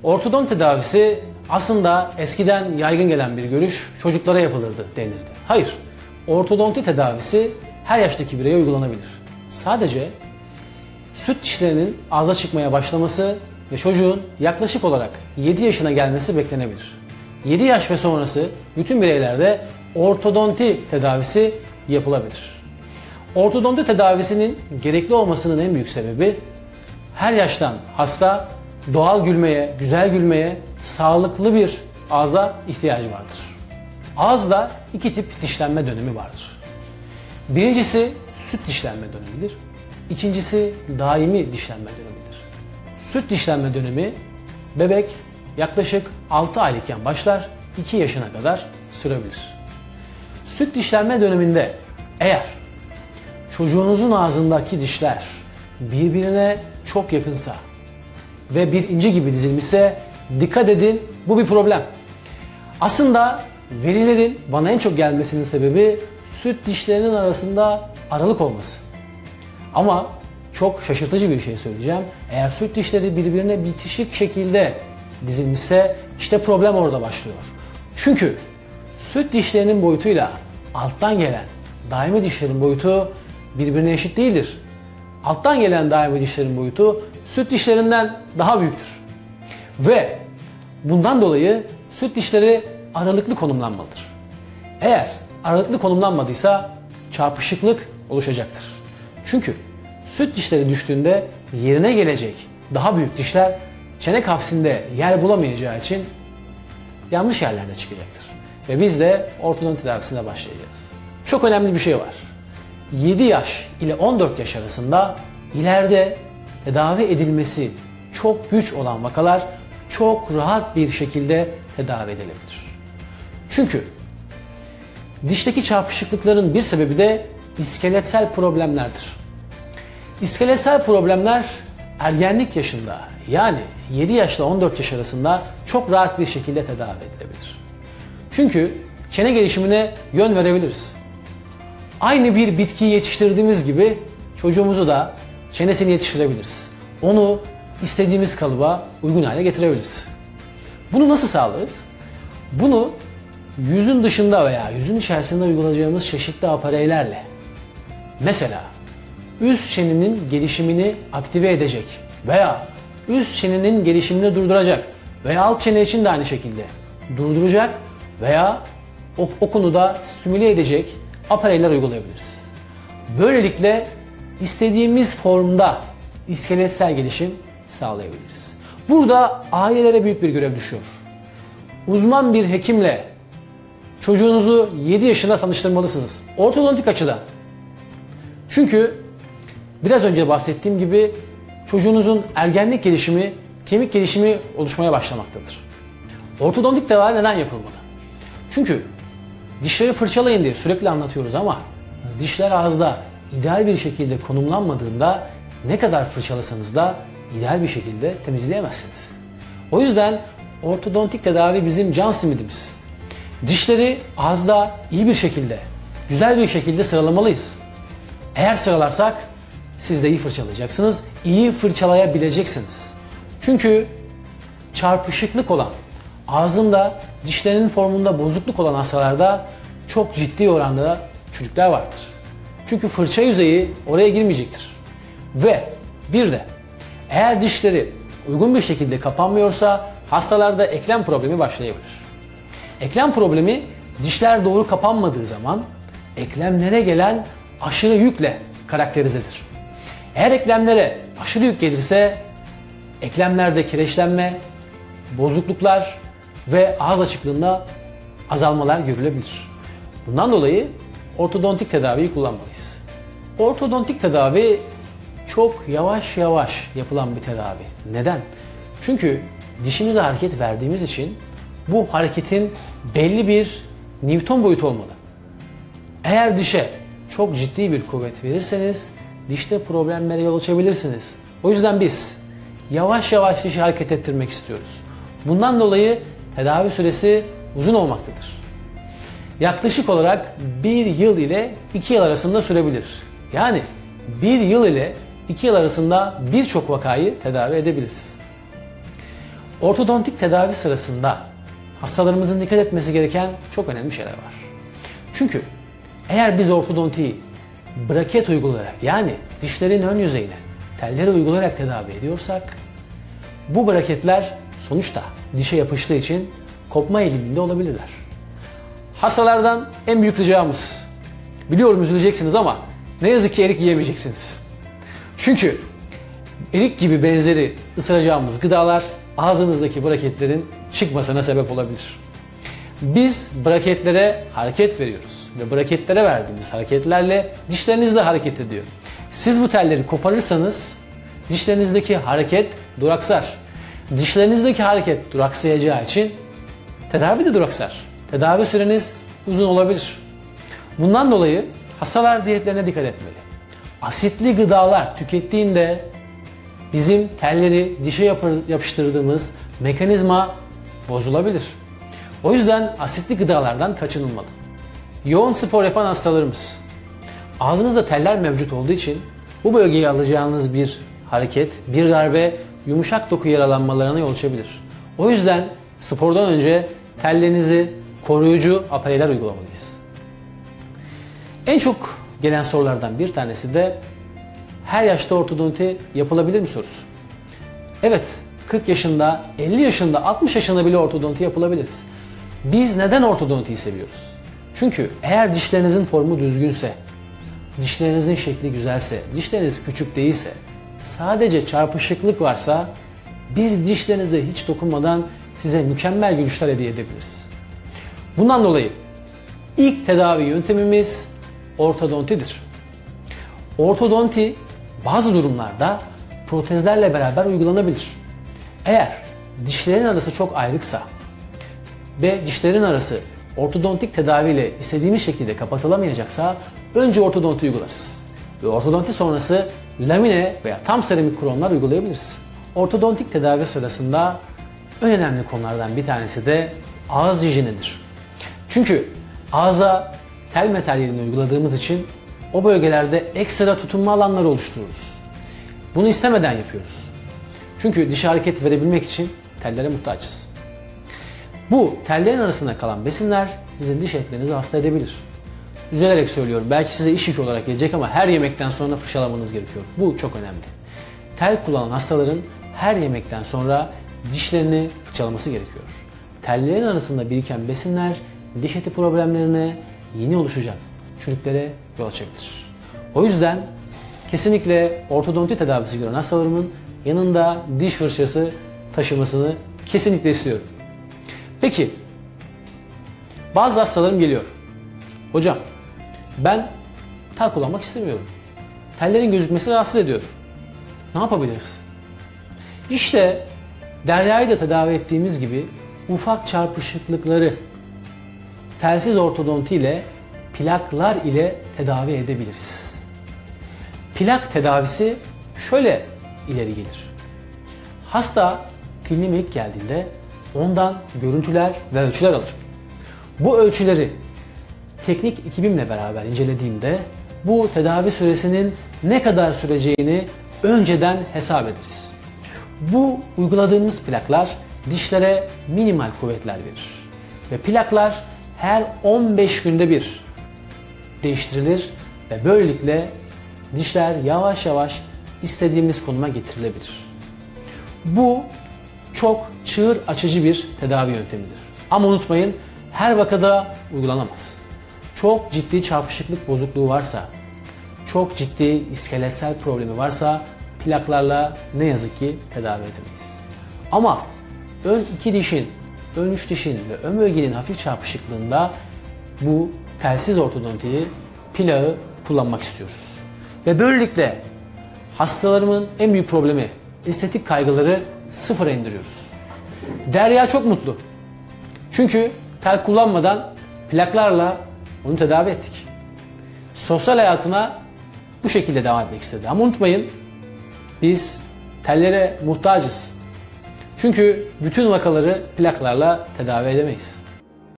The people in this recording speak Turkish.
Ortodont tedavisi aslında eskiden yaygın gelen bir görüş, çocuklara yapılırdı denirdi. Hayır, ortodonti tedavisi her yaştaki bireye uygulanabilir. Sadece süt dişlerinin ağza çıkmaya başlaması ve çocuğun yaklaşık olarak 7 yaşına gelmesi beklenebilir. 7 yaş ve sonrası bütün bireylerde ortodonti tedavisi yapılabilir. Ortodonti tedavisinin gerekli olmasının en büyük sebebi her yaştan hasta doğal gülmeye, güzel gülmeye, sağlıklı bir ağza ihtiyacı vardır. Ağızda iki tip dişlenme dönemi vardır. Birincisi süt dişlenme dönemidir. İkincisi daimi dişlenme dönemidir. Süt dişlenme dönemi bebek yaklaşık 6 aylıkken başlar, 2 yaşına kadar sürebilir. Süt dişlenme döneminde eğer çocuğunuzun ağzındaki dişler birbirine çok yakınsa ve bir inci gibi dizilmişse dikkat edin, bu bir problem. Aslında velilerin bana en çok gelmesinin sebebi süt dişlerinin arasında aralık olması. Ama çok şaşırtıcı bir şey söyleyeceğim. Eğer süt dişleri birbirine bitişik şekilde dizilmişse işte problem orada başlıyor. Çünkü süt dişlerinin boyutuyla alttan gelen daimi dişlerin boyutu birbirine eşit değildir. Alttan gelen daimi dişlerin boyutu süt dişlerinden daha büyüktür. Ve bundan dolayı süt dişleri aralıklı konumlanmalıdır. Eğer aralıklı konumlanmadıysa çarpışıklık oluşacaktır. Çünkü süt dişleri düştüğünde yerine gelecek daha büyük dişler çene kafesinde yer bulamayacağı için yanlış yerlerde çıkacaktır. Ve biz de ortodonti tedavisine başlayacağız. Çok önemli bir şey var. 7 yaş ile 14 yaş arasında ileride tedavi edilmesi çok güç olan vakalar çok rahat bir şekilde tedavi edilebilir. Çünkü dişteki çarpışıklıkların bir sebebi de iskeletsel problemlerdir. İskeletsel problemler ergenlik yaşında, yani 7 yaşla 14 yaş arasında çok rahat bir şekilde tedavi edilebilir. Çünkü çene gelişimine yön verebiliriz. Aynı bir bitkiyi yetiştirdiğimiz gibi çocuğumuzu da çenesini yetiştirebiliriz. Onu istediğimiz kalıba uygun hale getirebiliriz. Bunu nasıl sağlarız? Bunu yüzün dışında veya yüzün içerisinde uygulayacağımız çeşitli apareylerle, mesela üst çenenin gelişimini aktive edecek veya üst çenenin gelişimini durduracak veya alt çene için de aynı şekilde durduracak veya o konuda stimüle edecek apareyler uygulayabiliriz. Böylelikle istediğimiz formda iskeletsel gelişim sağlayabiliriz. Burada ailelere büyük bir görev düşüyor. Uzman bir hekimle çocuğunuzu 7 yaşında tanıştırmalısınız. Ortodontik açıdan. Çünkü biraz önce bahsettiğim gibi çocuğunuzun ergenlik gelişimi, kemik gelişimi oluşmaya başlamaktadır. Ortodontik tedavi neden yapılmalı? Çünkü dişleri fırçalayın diye sürekli anlatıyoruz ama dişler ağızda ideal bir şekilde konumlanmadığında ne kadar fırçalasanız da ideal bir şekilde temizleyemezsiniz. O yüzden ortodontik tedavi bizim can simidimiz. Dişleri ağızda iyi bir şekilde, güzel bir şekilde sıralamalıyız. Eğer sıralarsak siz de iyi fırçalayacaksınız, iyi fırçalayabileceksiniz. Çünkü çarpışıklık olan, ağzında dişlerinin formunda bozukluk olan hastalarda çok ciddi oranda çürükler vardır. Çünkü fırça yüzeyi oraya girmeyecektir. Ve bir de eğer dişleri uygun bir şekilde kapanmıyorsa hastalarda eklem problemi başlayabilir. Eklem problemi dişler doğru kapanmadığı zaman eklemlere gelen aşırı yükle karakterizedir. Eğer eklemlere aşırı yük gelirse eklemlerde kireçlenme, bozukluklar ve ağız açıklığında azalmalar görülebilir. Bundan dolayı ortodontik tedaviyi kullanmalıyız. Ortodontik tedavi çok yavaş yavaş yapılan bir tedavi. Neden? Çünkü dişimize hareket verdiğimiz için bu hareketin belli bir Newton boyutu olmalı. Eğer dişe çok ciddi bir kuvvet verirseniz dişte problemlere yol açabilirsiniz. O yüzden biz yavaş yavaş dişi hareket ettirmek istiyoruz. Bundan dolayı tedavi süresi uzun olmaktadır. Yaklaşık olarak 1 yıl ile 2 yıl arasında sürebilir. Yani 1 yıl ile 2 yıl arasında birçok vakayı tedavi edebiliriz. Ortodontik tedavi sırasında hastalarımızın dikkat etmesi gereken çok önemli şeyler var. Çünkü eğer biz ortodontiyi braket uygulayarak, yani dişlerin ön yüzeyine telleri uygulayarak tedavi ediyorsak, bu braketler sonuçta dişe yapıştığı için kopma eğiliminde olabilirler. Hastalardan en büyük ricamız, biliyorum üzüleceksiniz ama ne yazık ki erik yiyemeyeceksiniz. Çünkü erik gibi benzeri ısıracağımız gıdalar ağzınızdaki braketlerin çıkmasına sebep olabilir. Biz braketlere hareket veriyoruz ve braketlere verdiğimiz hareketlerle dişleriniz de hareket ediyor. Siz bu telleri koparırsanız dişlerinizdeki hareket duraksar. Dişlerinizdeki hareket duraksayacağı için tedavi de duraksar. Tedavi süreniz uzun olabilir. Bundan dolayı hastalar diyetlerine dikkat etmeli. Asitli gıdalar tükettiğinde bizim telleri dişe yapıştırdığımız mekanizma bozulabilir. O yüzden asitli gıdalardan kaçınılmalı. Yoğun spor yapan hastalarımız, ağzınızda teller mevcut olduğu için bu bölgeye alacağınız bir hareket, bir darbe yumuşak doku yaralanmalarına yol açabilir. O yüzden spordan önce tellerinizi koruyucu apareyler uygulamalıyız. En çok gelen sorulardan bir tanesi de her yaşta ortodonti yapılabilir mi sorusu. Evet, 40 yaşında, 50 yaşında, 60 yaşında bile ortodonti yapılabiliriz. Biz neden ortodontiyi seviyoruz? Çünkü eğer dişlerinizin formu düzgünse, dişlerinizin şekli güzelse, dişleriniz küçük değilse, sadece çarpışıklık varsa biz dişlerinize hiç dokunmadan size mükemmel gülüşler hediye edebiliriz. Bundan dolayı ilk tedavi yöntemimiz ortodontidir. Ortodonti bazı durumlarda protezlerle beraber uygulanabilir. Eğer dişlerin arası çok ayrıksa ve dişlerin arası ortodontik tedaviyle istediğimiz şekilde kapatılamayacaksa önce ortodonti uygularız. Ve ortodonti sonrası lamine veya tam seramik kronlar uygulayabiliriz. Ortodontik tedavi sırasında en önemli konulardan bir tanesi de ağız hijyenidir. Çünkü ağza tel materyalini uyguladığımız için o bölgelerde ekstra tutunma alanları oluştururuz. Bunu istemeden yapıyoruz. Çünkü dişe hareket verebilmek için tellere muhtaçız. Bu tellerin arasında kalan besinler sizin diş etlerinizi hasta edebilir. Üzülerek söylüyorum, belki size iş yükü olarak gelecek ama her yemekten sonra fırçalamanız gerekiyor. Bu çok önemli. Tel kullanan hastaların her yemekten sonra dişlerini fırçalaması gerekiyor. Tellerin arasında biriken besinler diş eti problemlerine, yeni oluşacak çürüklere yol açabilir. O yüzden kesinlikle ortodonti tedavisi gören hastalarımın yanında diş fırçası taşımasını kesinlikle istiyorum. Peki, bazı hastalarım geliyor. Hocam, ben tel kullanmak istemiyorum. Tellerin gözükmesi rahatsız ediyor. Ne yapabiliriz? İşte Derya'yı da tedavi ettiğimiz gibi ufak çarpışıklıkları telsiz ortodonti ile plaklar ile tedavi edebiliriz. Plak tedavisi şöyle ileri gelir. Hasta kliniğime ilk geldiğinde ondan görüntüler ve ölçüler alırım. Bu ölçüleri teknik ekibimle beraber incelediğimde bu tedavi süresinin ne kadar süreceğini önceden hesap ederiz. Bu uyguladığımız plaklar dişlere minimal kuvvetler verir. Ve plaklar her 15 günde bir değiştirilir ve böylelikle dişler yavaş yavaş istediğimiz konuma getirilebilir. Bu çok çığır açıcı bir tedavi yöntemidir. Ama unutmayın, her vakada uygulanamaz. Çok ciddi çarpışıklık bozukluğu varsa, çok ciddi iskeletsel problemi varsa plaklarla ne yazık ki tedavi edemeyiz. Ama ön iki dişin, ön üç dişin ve ön bölgenin hafif çarpışıklığında bu telsiz ortodontiyi, plağı kullanmak istiyoruz. Ve böylelikle hastalarımın en büyük problemi, estetik kaygıları sıfıra indiriyoruz. Derya çok mutlu. Çünkü tel kullanmadan plaklarla onu tedavi ettik. Sosyal hayatına bu şekilde devam etmek istedi. Ama unutmayın, biz tellere muhtacız. Çünkü bütün vakaları plaklarla tedavi edemeyiz.